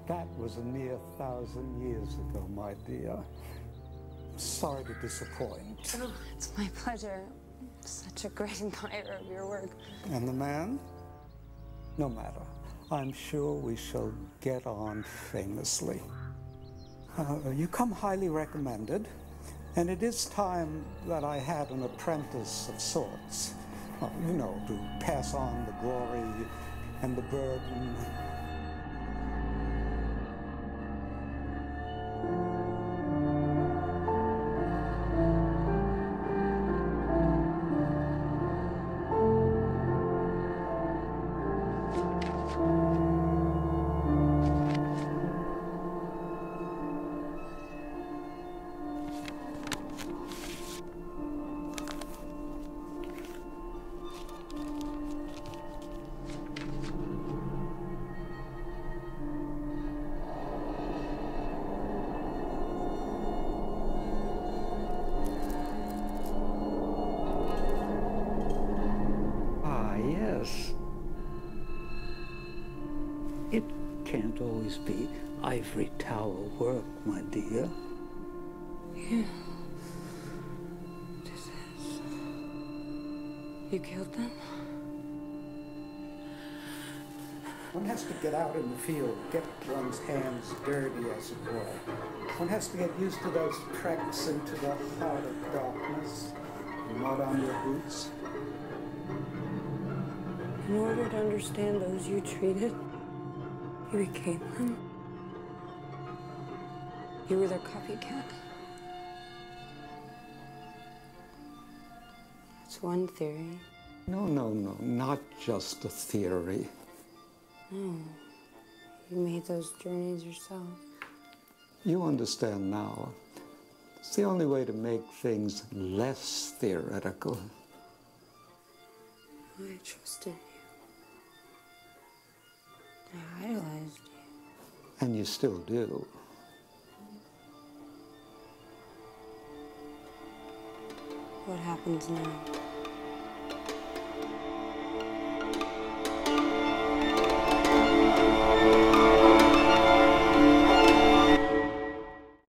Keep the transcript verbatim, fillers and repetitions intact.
That was a mere thousand years ago, my dear. Sorry to disappoint. Oh, it's my pleasure. I'm such a great admirer of your work. And the man? No matter. I'm sure we shall get on famously. Uh, you come highly recommended, and it is time that I had an apprentice of sorts. Well, you know, to pass on the glory and the burden. It can't always be ivory tower work, my dear. Yeah. This is... You killed them? One has to get out in the field, get one's hands dirty, as it were. One has to get used to those treks into the heart of darkness, mud on your boots. In order to understand those you treated, you became them. You were their copycat. That's one theory. No, no, no, not just a theory. No, you made those journeys yourself. You understand now. It's the only way to make things less theoretical. I trusted you. I idolized you. And you still do. What happens now?